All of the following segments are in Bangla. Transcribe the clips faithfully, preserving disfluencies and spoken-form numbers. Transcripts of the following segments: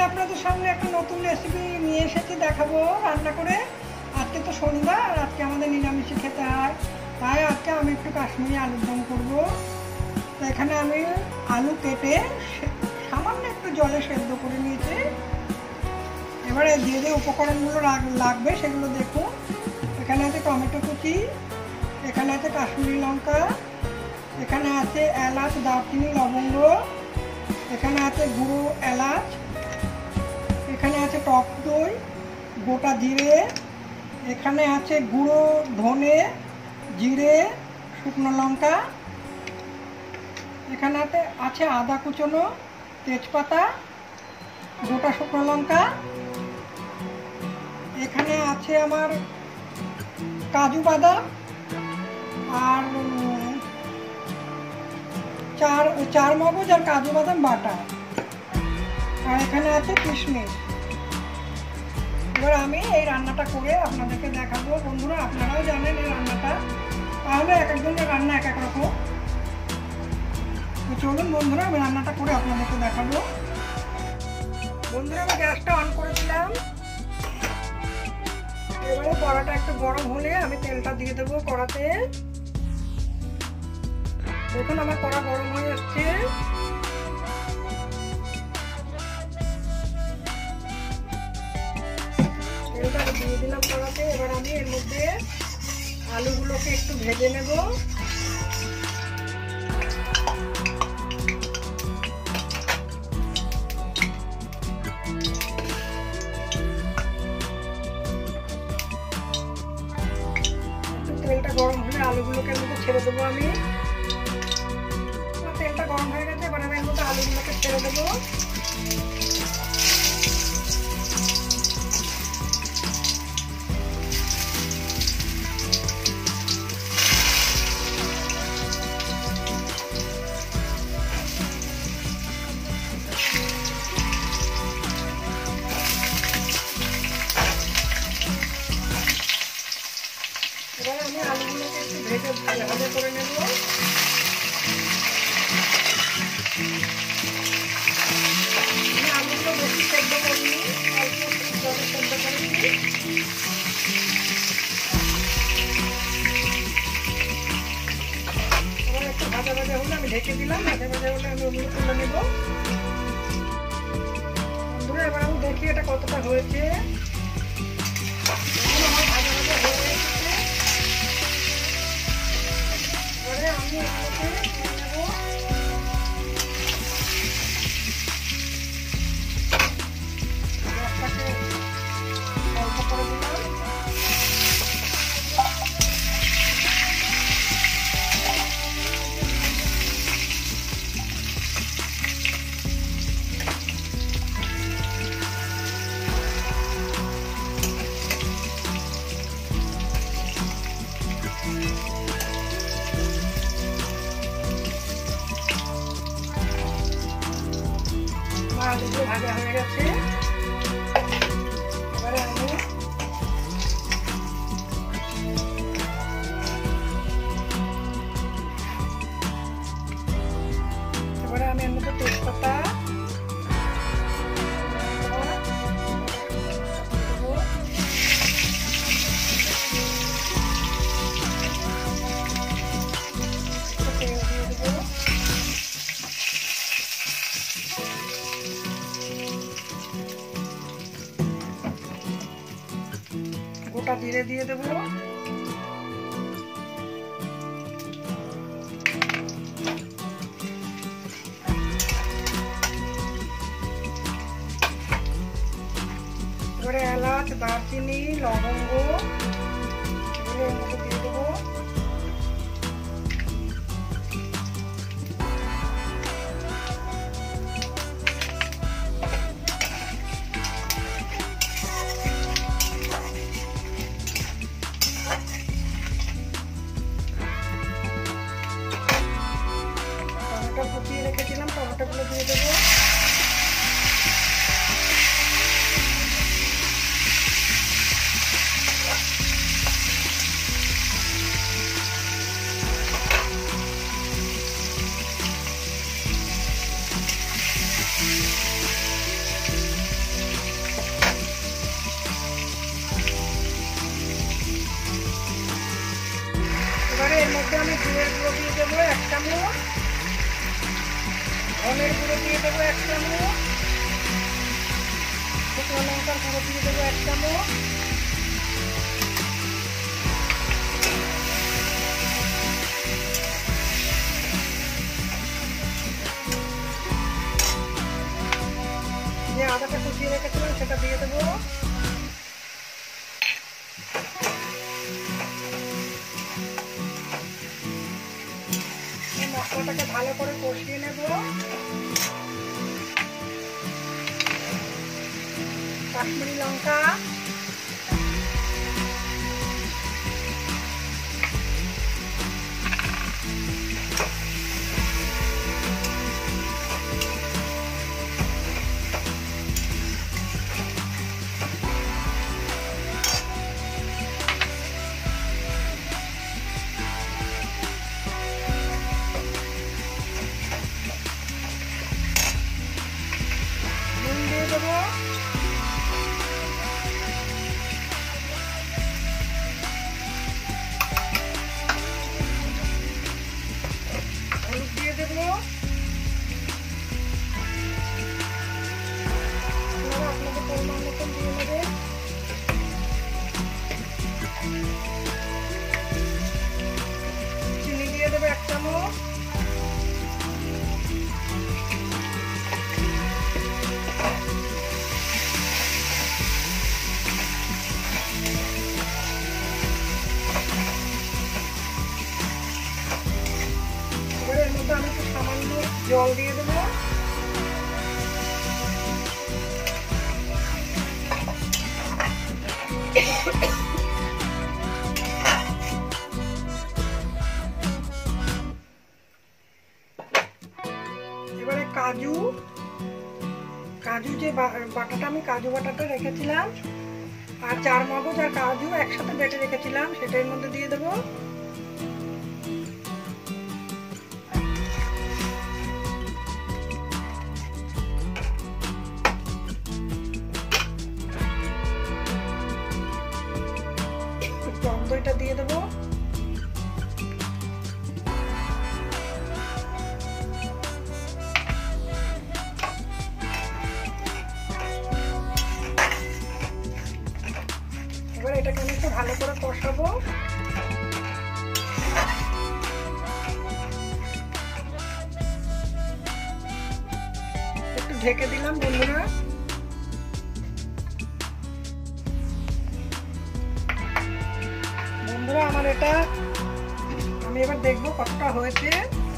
আপনাদের সামনে একটা নতুন রেসিপি নিয়ে এসেছি, দেখাবো রান্না করে। আজকে তো শনিবার, আর আজকে আমাদের নিরামিষে খেতে হয়, তাই আজকে আমি একটু কাশ্মীরি আলুর দম করবো। তো এখানে আমি আলু কেটে সামান্য একটু জলে সেদ্ধ করে নিয়েছি। এবারে যে যে উপকরণগুলো লাগবে সেগুলো দেখুন। এখানে আছে টমেটো কুচি, এখানে আছে কাশ্মীরি লঙ্কা, এখানে আছে এলাচ, দারচিনি, লবঙ্গ, এখানে আছে গুঁড়ো এলাচ, এখানে আছে টক দই, গোটা জিরে, এখানে আছে গুঁড়ো ধনে, জিরে, শুকনো লঙ্কা, এখানে আছে আদা কুচনো, তেজপাতা, গোটা শুকনো লঙ্কা, এখানে আছে আমার কাজু বাদাম আর চার চার মগজ আর কাজু বাদাম বাটা, আর এখানে আছে কিশমিশ। এবার আমি এই রান্নাটা করে আপনাদেরকে দেখাবো। বন্ধুরা, আপনারাও জানেন এই রান্নাটা, তাহলে এক একজনের রান্না এক এক রকম। তো চলুন বন্ধুরা, আমি রান্নাটা করে আপনাদেরকে দেখাবো। বন্ধুরা, আমি গ্যাসটা অন করে দিলাম। এবারে কড়াটা একটু গরম হলে আমি তেলটা দিয়ে দেবো কড়াতে। দেখুন আমার কড়া গরম হয়ে যাচ্ছে। তেলটা দিয়ে দিলাম কড়াতে। এবার আমি এর মধ্যে আলুগুলোকে একটু ভেজে নেব। তেলটা গরম হলে আলুগুলোকে এর মধ্যে ছেড়ে দেবো আমি। তেলটা গরম হয়ে গেছে, এবার আমি এর মধ্যে আলুগুলোকে ছেড়ে দেবো। এবার আমি আলুগুলোকে একটু ভেজে ভাজা ভাজা করে নেব। আমি আলুগুলো বেশি সেদ্ধ করিনি, অল্প জলে সেদ্ধ করেছি। এবার একটু ভাজা ভাজা হলে আমি ঢেকে দিলাম। ভাজা ভাজা হলে আমি ওগুলো তুলে নেব। বন্ধুরা, এবার আমি দেখি এটা কতটা হয়েছে। আমার ভাজা ভাজা হয়ে গেছে। এবারে আমি এগুলোকে তুলে নেব। গ্যাসটাকে অল্প করে দিলাম। আলুগুলো ভাজা হয়ে গেছে। এবারে আমি এবারে আমি এর মধ্যে তেজপাতা, গোটা জিরে দিয়ে দেবো। এবারে এলাচ, দারচিনি, লবঙ্গ এগুলো এর মধ্যে দিয়ে দেবো। টমেটো কুচিয়ে রেখেছিলাম, টমেটোগুলো দিয়ে দেবো। এর মধ্যে আমি জিরের গুঁড়ো দিয়ে দেবো এক চামচ, ধনের গুঁড়ো দিয়ে দেবো এক চামচ, শুকনো লঙ্কার গুঁড়ো দিয়ে দেবো এক চামচ, যে আদাটা কুচিয়ে রেখেছিলাম সেটা দিয়ে দেবো। মশলাটাকে ভালো করে কষিয়ে নেব। কাশ্মীরি লঙ্কা, হলুদ দিয়ে দেবো। আপনারা আপনাদের পরিমাণ মতন দিয়ে নেবেন। চিনি দিয়ে দেবো এক চামচ। এর মধ্যে আমি একটু সামান্য জল দিয়ে দেবো। এবারে কাজু কাজু যে বাটাটা আমি কাজু বাটাটা রেখেছিলাম আর চার মগজ আর কাজু একসাথে বেটে রেখেছিলাম সেটা এর মধ্যে দিয়ে দেবো। টক দইটা দিয়ে দেবো। এবার এটাকে আমি একটু ভালো করে কষাবো। একটু ঢেকে দিলাম বন্ধুরা। বন্ধুরা আমার এটা আমি এবার দেখবো কতটা হয়েছে।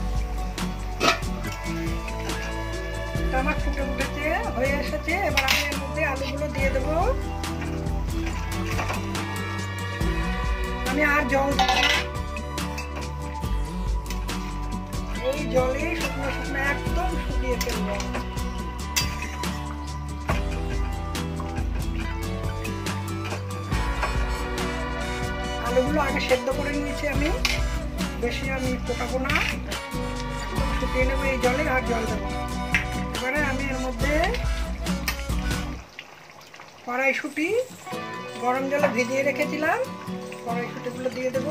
এটা আমার ফুটে উঠেছে, হয়ে এসেছে। এবার আমি এর মধ্যে আলুগুলো দিয়ে দেবো। আমি আর জল দেব না, এই জলে শুকনো শুকনো একদম শুকিয়ে ফেলবো। আলুগুলো আগে সেদ্ধ করে নিয়েছি আমি, বেশি আমি ফোটাবো না, একদম শুকিয়ে নেবো এই জলে। আর জল দেবো। এবারে আমি এর মধ্যে কড়াইশুঁটি গরম জলে ভিজিয়ে রেখেছিলাম, কড়াইশুঁটিগুলো দিয়ে দেবো।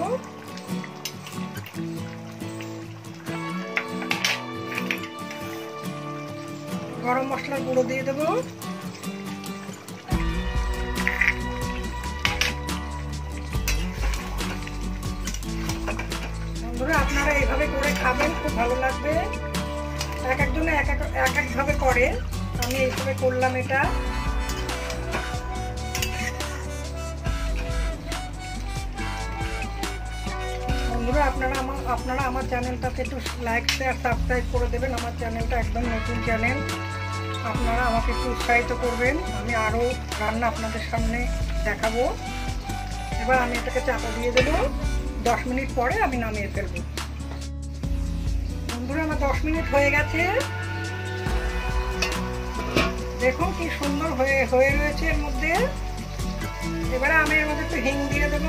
গরম মশলার গুঁড়ো দিয়ে দেবো। বন্ধুরা আপনারা এইভাবে করে খাবেন, খুব ভালো লাগবে। এক একজনে এক এক এক একভাবে করে, আমি এইভাবে করলাম এটা। বন্ধুরা আপনারা আমার আপনারা আমার চ্যানেলটাকে একটু লাইক শেয়ার সাবস্ক্রাইব করে দেবেন। আমার চ্যানেলটা একদম নতুন চ্যানেল, আপনারা আমাকে একটু উৎসাহিত করবেন। আমি আরও রান্না আপনাদের সামনে দেখাবো। এবার আমি এটাকে চাপা দিয়ে দেবো। দশ মিনিট পরে আমি নামিয়ে ফেলবো। বন্ধুরা আমার দশ মিনিট হয়ে গেছে, দেখুন কি সুন্দর হয়ে হয়ে রয়েছে এর মধ্যে। এবারে আমি এর মধ্যে একটু হিং দিয়ে দেবো।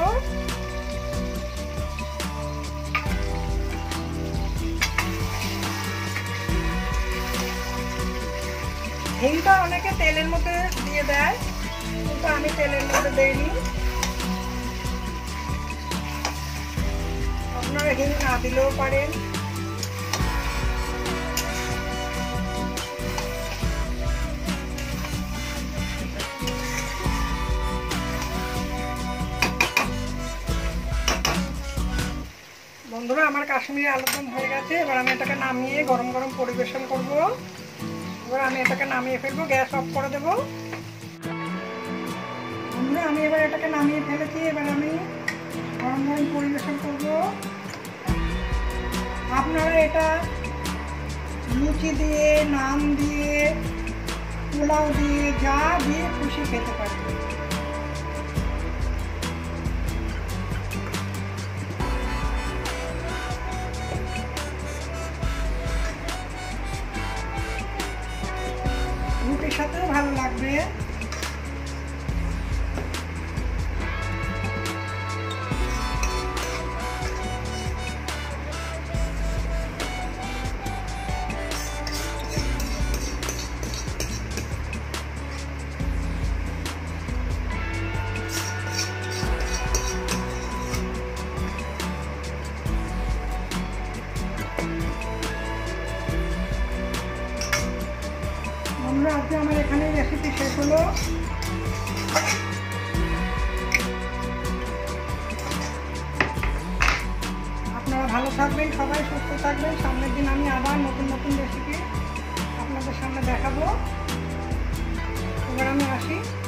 হিংটা অনেকে তেলের মধ্যে দিয়ে দেয়, কিন্তু আমি তেলের মধ্যে দেইনি। আপনারা হিং না দিলেও পারেন। বন্ধুরা, আমার কাশ্মীরি আলুর দম হয়ে গেছে। এবার আমি এটাকে নামিয়ে গরম গরম পরিবেশন করব। এবার আমি এটাকে নামিয়ে ফেলবো, গ্যাস অফ করে দেবো। বন্ধুরা, আমি এবার এটাকে নামিয়ে ফেলেছি। এবার আমি গরম গরম পরিবেশন করব। আপনারা এটা লুচি দিয়ে, নান দিয়ে, পোলাও দিয়ে, যা দিয়ে খুশি খেতে পারবেন। রুটির সাথেও ভালো লাগবে। বন্ধুরা, আজকে আমার এখানে রেসিপি শেষ হলো। আপনারা ভালো থাকবেন, সবাই সুস্থ থাকবেন। সামনের দিন আমি আবার নতুন নতুন রেসিপি আপনাদের সামনে দেখাবো। এবার আমি আসি।